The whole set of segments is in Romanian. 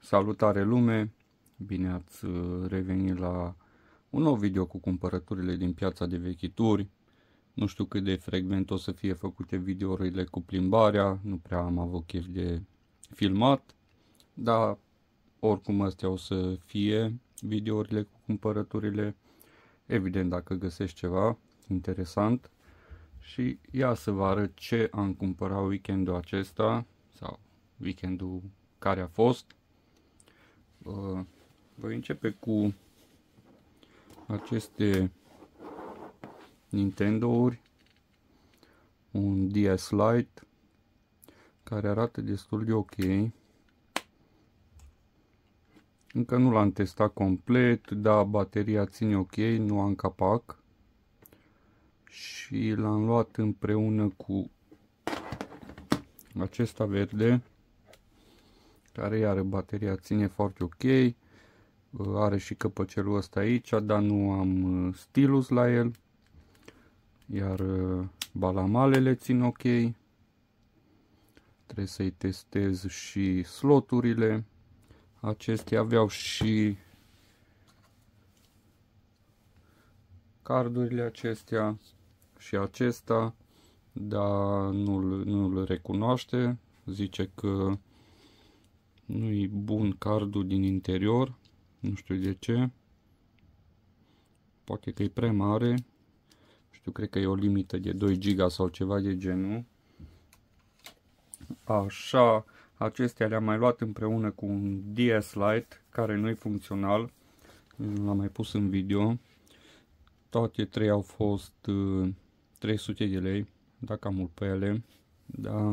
Salutare lume, bine ați revenit la un nou video cu cumpărăturile din piața de vechituri. Nu știu cât de frecvent o să fie făcute videourile cu plimbarea, nu prea am avut chef de filmat, dar oricum astea o să fie videourile cu cumpărăturile. Evident, dacă găsești ceva interesant. Și ia să vă arăt ce am cumpărat weekendul acesta sau weekendul care a fost. Voi începe cu aceste Nintendo-uri, un DS Lite care arată destul de ok. Încă nu l-am testat complet, dar bateria ține ok, nu am capac. Și l-am luat împreună cu acesta verde, care iară bateria ține foarte ok. Are și căpăcelul ăsta aici, dar nu am stilus la el. Iar balamalele țin ok. Trebuie să-i testez și sloturile. Acestea aveau și cardurile acestea și acesta, dar nu-l recunoaște. Zice că nu-i bun cardul din interior. Nu știu de ce. Poate că e prea mare. Știu, cred că e o limită de 2 GB sau ceva de genul. Așa, acestea le-am mai luat împreună cu un DS Lite care nu e funcțional. Nu l-am mai pus în video. Toate trei au fost 300 de lei. Dacă am mult pe ele. Da.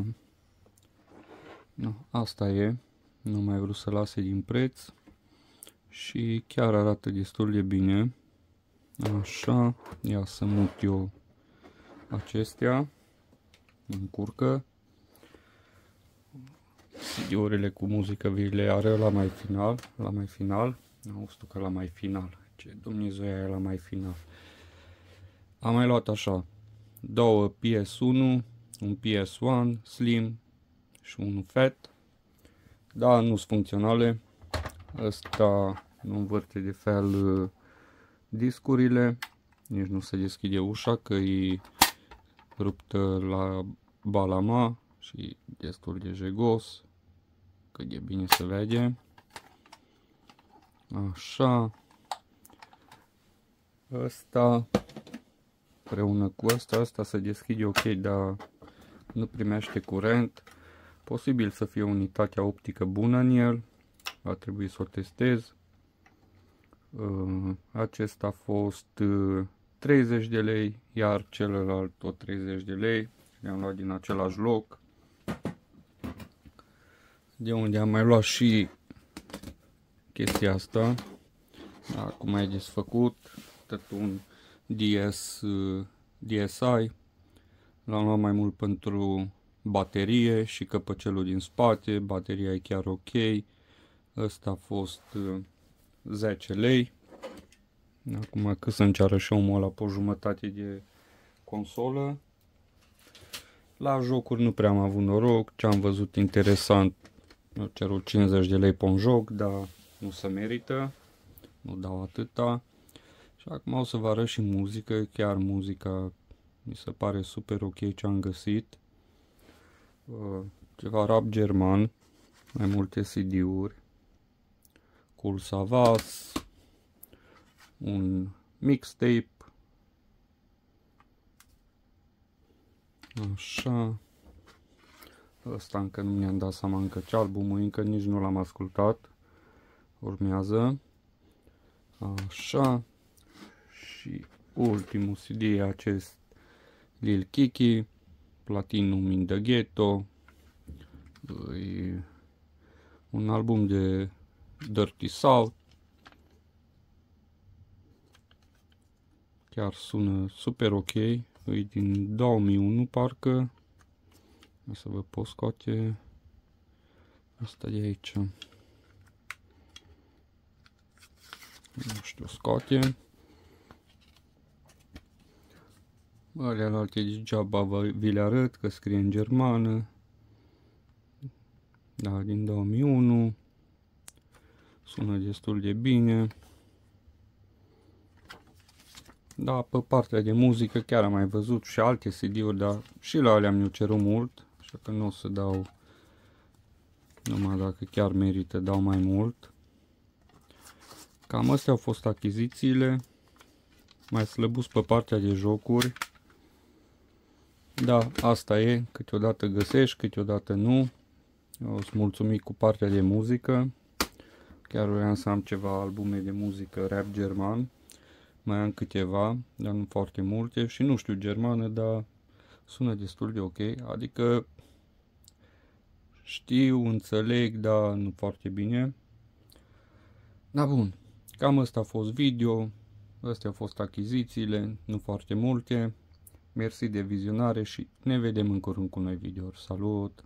No, asta e. Nu mai vreau să lase din preț. Și chiar arată destul de bine. Așa. Ia să mut eu acestea. Încurcă. CD-urile cu muzică vi le are la mai final. La mai final. Nu știu că la mai final. Ce Dumnezeu e la mai final. Am mai luat așa. Două PS1. Un PS1 Slim. Și un Fat. Da, nu sunt funcționale. Ăsta nu învârte de fel discurile. Nici nu se deschide ușa, că e ruptă la balama și destul de jegos. Cât de bine se vede. Așa. Ăsta împreună cu ăsta se deschide ok, dar nu primește curent. Posibil să fie unitatea optică bună în el. Va trebui să o testez. Acesta a fost 30 de lei, iar celălalt tot 30 de lei. Le-am luat din același loc. De unde am mai luat și chestia asta. Acum e desfăcut. Tot un DSi. L-am luat mai mult pentru baterie și căpăcelul din spate. Bateria e chiar ok. Ăsta a fost 10 lei. Acum cât să înceară și omul ăla pe o jumătate de consolă. La jocuri nu prea am avut noroc. Ce am văzut interesant, mi-au cerut 50 de lei pe un joc, dar nu se merită. Nu dau atâta. Și acum o să vă arăt și muzică. Chiar muzica mi se pare super ok ce am găsit. Ceva rap german. Mai multe CD-uri. Cool Savas. Un mixtape. Așa. Ăsta încă nu mi-am dat seama încă ce albumul, încă nici nu l-am ascultat. Urmează. Așa. Și ultimul CD e acest Lil Kiki. Platinum in the Ghetto. E un album de Dirty South. Chiar sună super ok. E din 2001 parcă. O să vă pot scoate asta de aici. Nu știu, scoate. Alea alte degeaba vi le arăt, că scrie în germană. Da, din 2001. Sună destul de bine. Da, pe partea de muzică chiar am mai văzut și alte CD-uri, dar și la alea mi-au cerut mult, așa că nu o să dau, numai dacă chiar merită, dau mai mult. Cam astea au fost achizițiile. Mai slăbus pe partea de jocuri. Da, asta e, câteodată găsești, câteodată nu. Eu sunt mulțumit cu partea de muzică. Chiar vreau să am ceva albume de muzică rap german. Mai am câteva, dar nu foarte multe și nu știu germană, dar sună destul de ok. Adică știu, înțeleg, dar nu foarte bine. Da, bun. Cam asta a fost video. Astea au fost achizițiile, nu foarte multe. Mersi de vizionare și ne vedem în curând cu noi videouri. Salut!